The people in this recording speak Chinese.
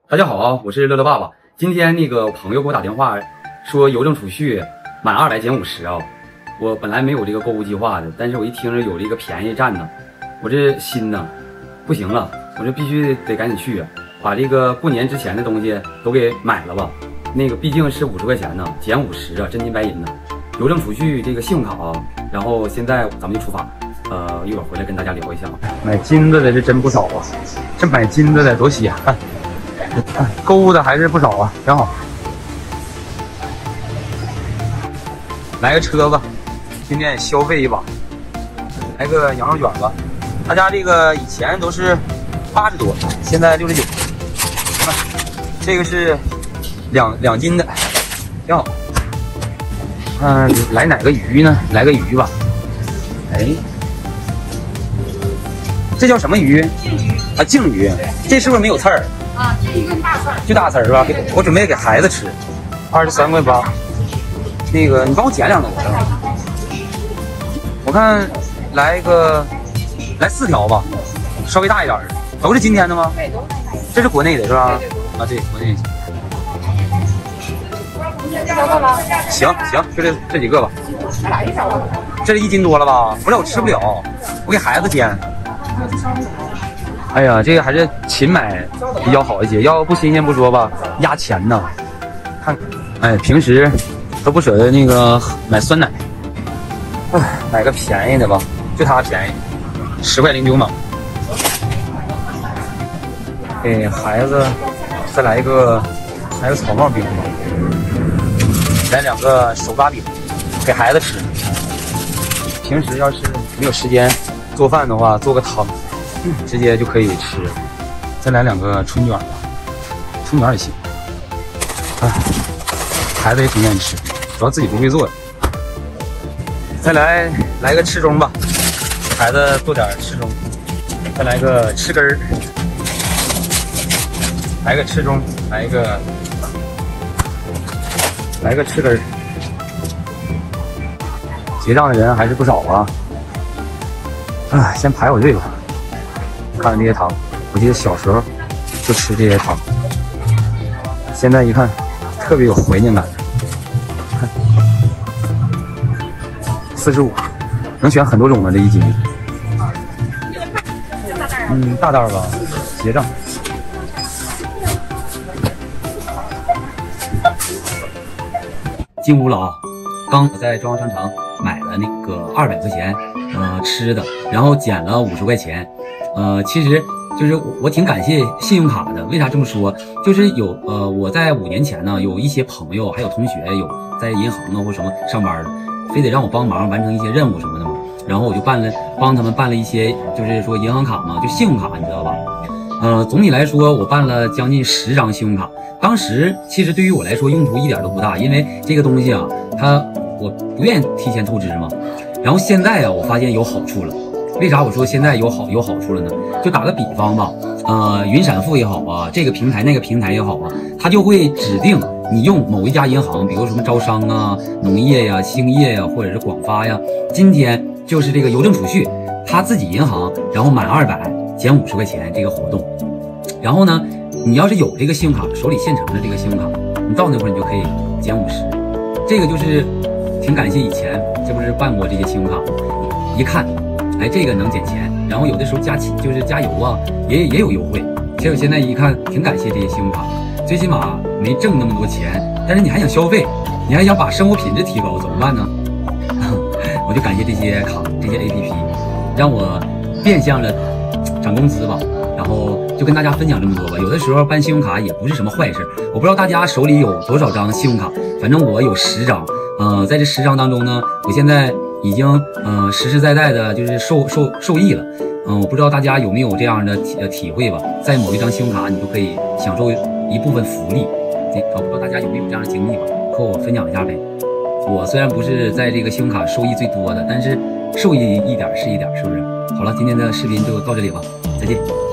大家好啊，我是乐乐爸爸。今天那个朋友给我打电话说邮政储蓄满200减50啊。我本来没有这个购物计划的，但是我一听着有这个便宜占呢，我这心呢不行了，我这必须得赶紧去啊，把这个过年之前的东西都给买了吧。那个毕竟是50块钱呢，减50啊，真金白银呢。邮政储蓄这个信用卡啊，然后现在咱们就出发。一会儿回来跟大家聊一下啊。买金子的这真不少啊，这买金子的多稀罕。购物的还是不少啊，挺好。来个车吧，今天消费一把，来个羊肉卷吧。大家这个以前都是80多，现在69。这个是两斤的，挺好。来哪个鱼呢？来个鱼吧。哎，这叫什么鱼？净鱼啊，净鱼。这是不是没有刺儿？啊，这一顿大刺儿，就大刺儿是吧？我准备给孩子吃，23块8。那个，你帮我捡2个。我看来4条吧，稍微大一点的。都是今天的吗？对，都是。这是国内的是吧？对。啊，对，国内。行，就这几个吧。这是1斤多了吧？不是，我吃不了，我给孩子煎。哎呀，这个还是勤买比较好一些，要不新鲜不说吧，压钱呢。看，哎，平时都不舍得那个买酸奶，哎，买个便宜的吧，就它便宜，10块09毛。给孩子再来个草帽饼吧，来2个手抓饼，给孩子吃。平时要是没有时间做饭的话，做个汤。直接就可以吃。再来2个春卷吧，春卷也行。孩子也挺愿意吃，主要自己不会做的。再来个翅中吧，给孩子做点翅中。再来个翅根儿，来个翅中，来个翅根儿。结账的人还是不少啊。先排会队吧。看这些糖，我记得小时候就吃这些糖，现在一看特别有怀念感。45，能选很多种的这1斤。大袋吧，结账。进屋了啊！刚在中央商场买了那个200块钱吃的，然后减了50块钱。其实就是我挺感谢信用卡的。为啥这么说？就是我在5年前呢，有一些朋友还有同学有在银行啊或什么上班的，非得让我帮忙完成一些任务什么的嘛。然后我就帮他们办了一些，就是说银行卡嘛，就信用卡，你知道吧？总体来说，我办了将近10张信用卡。当时其实对于我来说用途一点都不大，因为这个东西啊，我不愿意提前透支嘛。然后现在啊，我发现有好处了。为啥我说现在有好处了呢？就打个比方吧，云闪付也好啊，这个平台那个平台也好啊，它就会指定你用某一家银行，比如什么招商啊、农业呀、兴业呀，或者是广发呀。今天就是这个邮政储蓄，它自己银行，然后满200减50块钱这个活动。然后呢，你要是有这个信用卡，手里现成的这个信用卡，你到那会儿你就可以减50。这个就是挺感谢以前这不是办过这些信用卡，一看。哎，这个能减钱，然后有的时候就是加油啊，也有优惠。其实我现在一看，挺感谢这些信用卡，最起码没挣那么多钱，但是你还想消费，你还想把生活品质提高，怎么办呢？我就感谢这些卡，这些 APP， 让我变相的涨工资吧。然后就跟大家分享这么多吧。有的时候办信用卡也不是什么坏事，我不知道大家手里有多少张信用卡，反正我有10张。在这10张当中呢，我现在已经实实在在的就是受益了。我不知道大家有没有这样的体会吧？在某一张信用卡，你就可以享受一部分福利。我不知道大家有没有这样的经历吧？和我分享一下呗。我虽然不是在这个信用卡收益最多的，但是受益一点是一点，是不是？好了，今天的视频就到这里吧，再见。